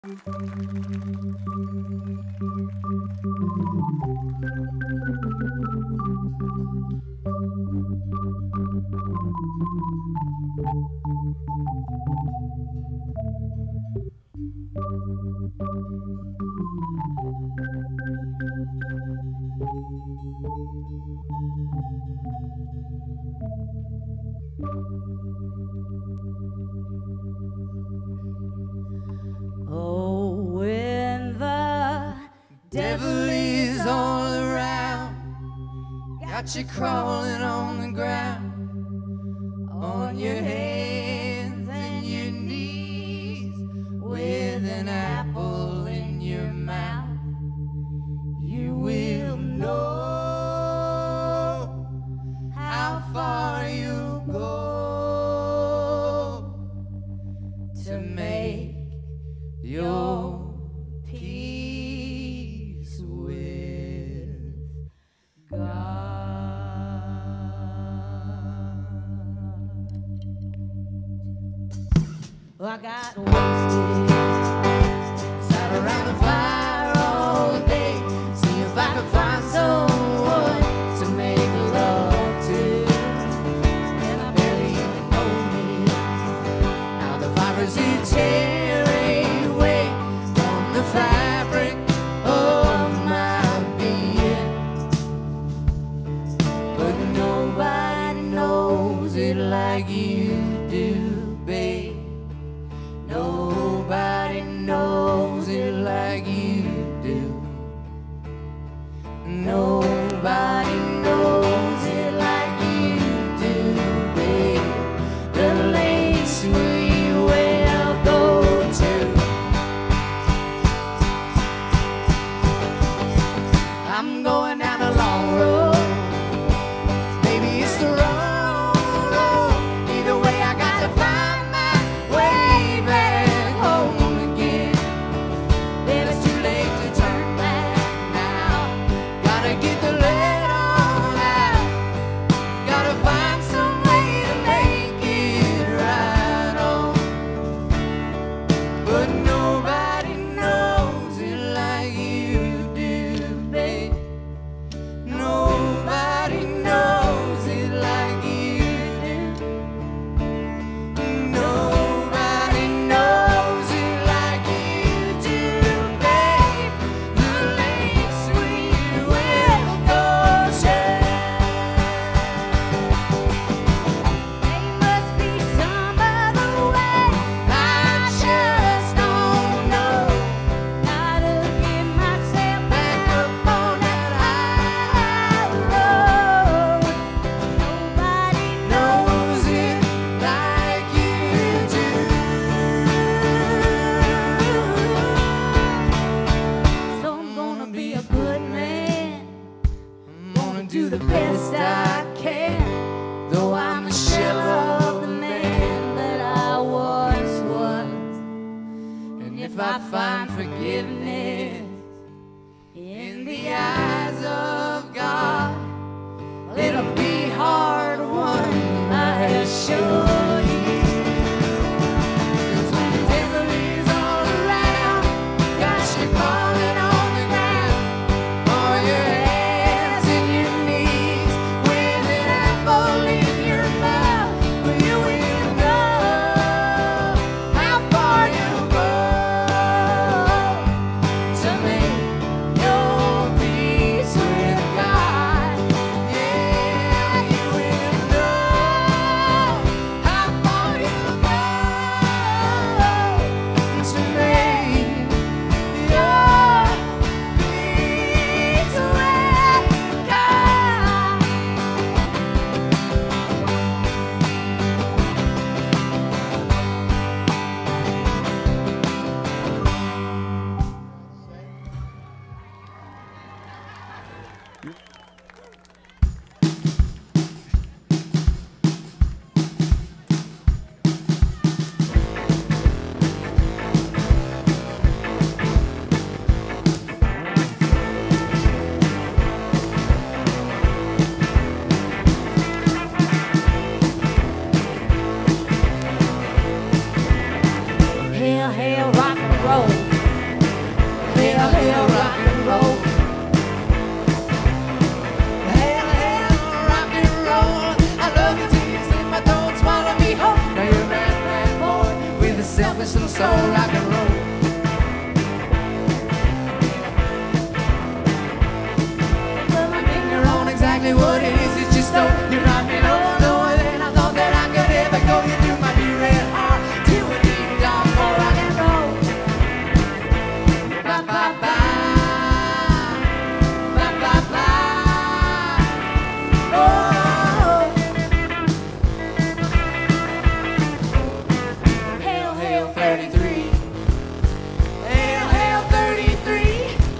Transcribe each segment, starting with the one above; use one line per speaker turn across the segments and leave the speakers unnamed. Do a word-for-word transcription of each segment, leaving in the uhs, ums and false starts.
Oh, when the devil is all around, got you crawling on the ground, on your hands and your knees, with an apple in your mouth, you will know how far you go to make your peace with God. Well, I got wasted, sat around the fire all day, see if I could find someone to make love to. And I barely even noticed how the virus is tearing away from the fabric of my being. But nobody knows it like you do, babe. Nobody knows it like you do. Nobody knows it like you do, babe. The lengths we will go to. I'm going down a long road. Maybe it's the wrong road. Either way, I got to find my way back home again. Then it's too late to turn back now. Gotta get the lead on out. Gotta find some way to make it right on. But nobody knows it like you do, babe. Nobody knows it like you do. Nobody knows it like you do, babe. The lengths we will go to. There must be some other way. I just don't know how to get myself back up on that high road. Nobody knows it like you do. So I'm gonna be a good man. I'm gonna do the best I can, though I'm a shell of the man that I once was. And if I find forgiveness in the eyes of God, well, it'll be hard won, I assure you. 'Cause when the devil is all around, got you crawling on the ground, on your hands and your knees, with an apple in your mouth, well, you will know how far you go to make your peace with God. Yeah, you will know how Hail, hail, rock and roll. Hail, hail, rock and roll. I love you till you slit my throat, swallow me whole. Now you're a bad, bad boy with a selfish little soul, rock and roll. Put my finger on exactly what it is that you stole. You rock me low, lower than I thought that I could ever go. You do my beat red heart to a deep down for rock and roll. Ba ba ba, ba ba ba. Oh, hail, hail, thirty-three. Hail, hail, thirty-three.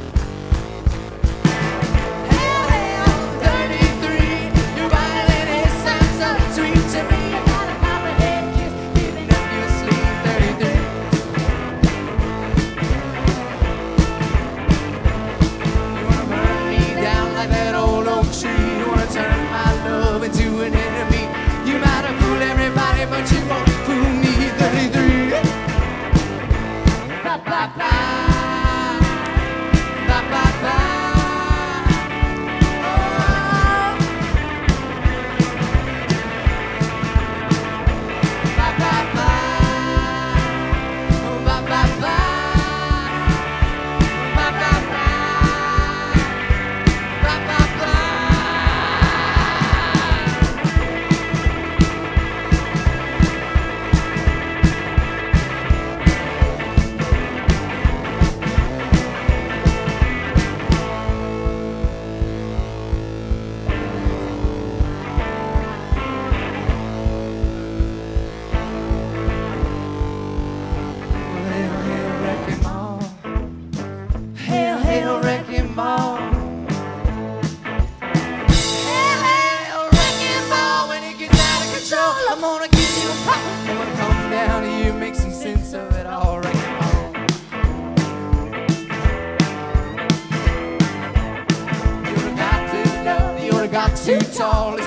Hail, hail, thirty-three. Your violin is sounds so sweet to me. I got a copperhead kiss giving up your sleep, thirty-three. You wanna burn me down like that old oak tree. You wanna turn my love into an enemy. You might have fooled everybody, but you won't fool me, thirty-three. Ba ba ba, ba ba ba. Oh, ba ba ba, oh, ba ba ba, ba ba ba, ba ba ba. Hail, hail, wrecking ball. Hail, hail, wrecking ball. Hail, hail, wrecking ball. When it gets out of control, I'm gonna give you a call. I'm gonna come down to you, make some sense of it all, wrecking ball. You would've got too low, you would've got too tall.